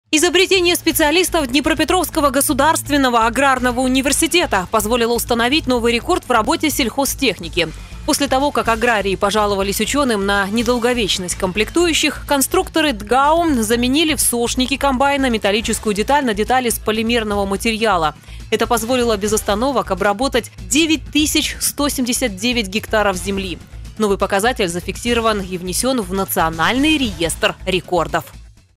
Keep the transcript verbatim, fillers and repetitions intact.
Изобретение специалистов Днепропетровского государственного аграрного университета позволило установить новый рекорд в работе сельхозтехники. После того, как аграрии пожаловались ученым на недолговечность комплектующих, конструкторы ДГАУ заменили в сошнике комбайна металлическую деталь на деталь из полимерного материала. Это позволило без остановок обработать девять тысяч сто семьдесят девять гектаров земли. Новый показатель зафиксирован и внесен в Национальный реестр рекордов.